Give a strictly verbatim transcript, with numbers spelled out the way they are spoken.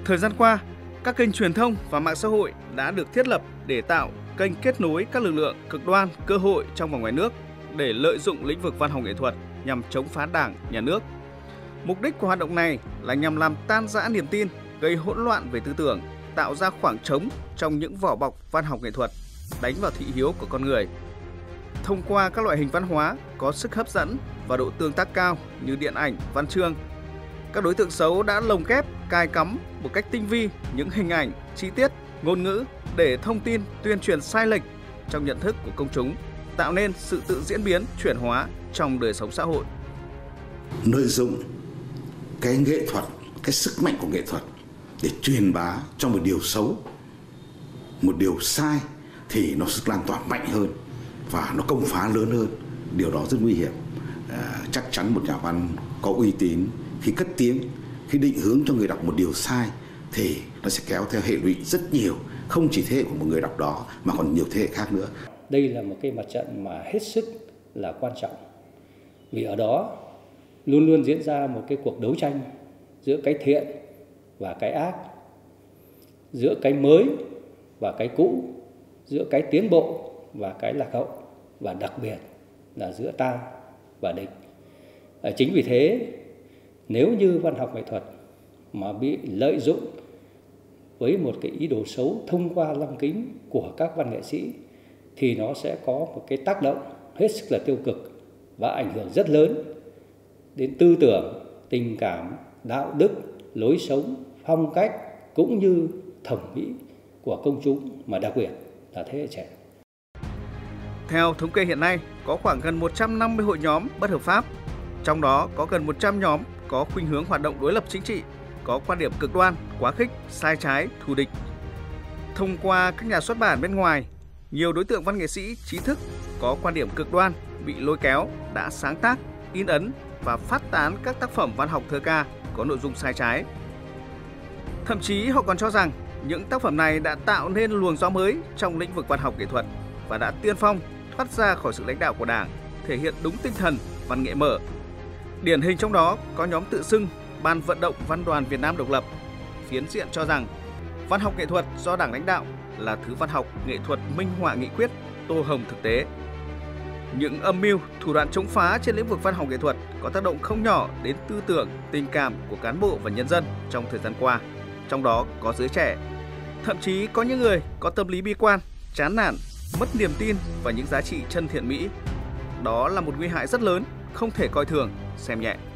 Thời gian qua, các kênh truyền thông và mạng xã hội đã được thiết lập để tạo kênh kết nối các lực lượng cực đoan, cơ hội trong và ngoài nước để lợi dụng lĩnh vực văn học nghệ thuật nhằm chống phá Đảng, Nhà nước. Mục đích của hoạt động này là nhằm làm tan rã niềm tin, gây hỗn loạn về tư tưởng, tạo ra khoảng trống trong những vỏ bọc văn học nghệ thuật, đánh vào thị hiếu của con người. Thông qua các loại hình văn hóa có sức hấp dẫn và độ tương tác cao như điện ảnh, văn chương, các đối tượng xấu đã lồng ghép, cài cắm một cách tinh vi những hình ảnh, chi tiết, ngôn ngữ để thông tin, tuyên truyền sai lệch trong nhận thức của công chúng, tạo nên sự tự diễn biến, chuyển hóa trong đời sống xã hội. Lợi dụng cái nghệ thuật, cái sức mạnh của nghệ thuật để truyền bá cho một điều xấu, một điều sai thì nó sức lan tỏa mạnh hơn và nó công phá lớn hơn. Điều đó rất nguy hiểm. À, chắc chắn một nhà văn có uy tín khi cất tiếng, khi định hướng cho người đọc một điều sai thì nó sẽ kéo theo hệ lụy rất nhiều, không chỉ thế hệ của một người đọc đó mà còn nhiều thế hệ khác nữa. Đây là một cái mặt trận mà hết sức là quan trọng, vì ở đó luôn luôn diễn ra một cái cuộc đấu tranh giữa cái thiện và cái ác, giữa cái mới và cái cũ, giữa cái tiến bộ và cái lạc hậu, và đặc biệt là giữa ta và địch. À, chính vì thế, nếu như văn học nghệ thuật mà bị lợi dụng với một cái ý đồ xấu thông qua lăng kính của các văn nghệ sĩ thì nó sẽ có một cái tác động hết sức là tiêu cực và ảnh hưởng rất lớn đến tư tưởng, tình cảm, đạo đức, lối sống, phong cách cũng như thẩm mỹ của công chúng, mà đặc biệt là thế hệ trẻ. Theo thống kê hiện nay, có khoảng gần một trăm năm mươi hội nhóm bất hợp pháp, trong đó có gần một trăm nhóm có khuynh hướng hoạt động đối lập chính trị, có quan điểm cực đoan, quá khích, sai trái, thù địch. Thông qua các nhà xuất bản bên ngoài, nhiều đối tượng văn nghệ sĩ, trí thức có quan điểm cực đoan bị lôi kéo đã sáng tác, in ấn và phát tán các tác phẩm văn học thơ ca có nội dung sai trái. Thậm chí họ còn cho rằng những tác phẩm này đã tạo nên luồng gió mới trong lĩnh vực văn học nghệ thuật và đã tiên phong thoát ra khỏi sự lãnh đạo của Đảng, thể hiện đúng tinh thần văn nghệ mở. Điển hình trong đó có nhóm tự xưng Ban vận động Văn đoàn Việt Nam độc lập, phiến diện cho rằng văn học nghệ thuật do Đảng lãnh đạo là thứ văn học nghệ thuật minh họa nghị quyết, tô hồng thực tế. Những âm mưu, thủ đoạn chống phá trên lĩnh vực văn học nghệ thuật có tác động không nhỏ đến tư tưởng, tình cảm của cán bộ và nhân dân trong thời gian qua, trong đó có giới trẻ. Thậm chí có những người có tâm lý bi quan, chán nản, mất niềm tin vào những giá trị chân thiện mỹ. Đó là một nguy hại rất lớn, không thể coi thường, xem nhẹ.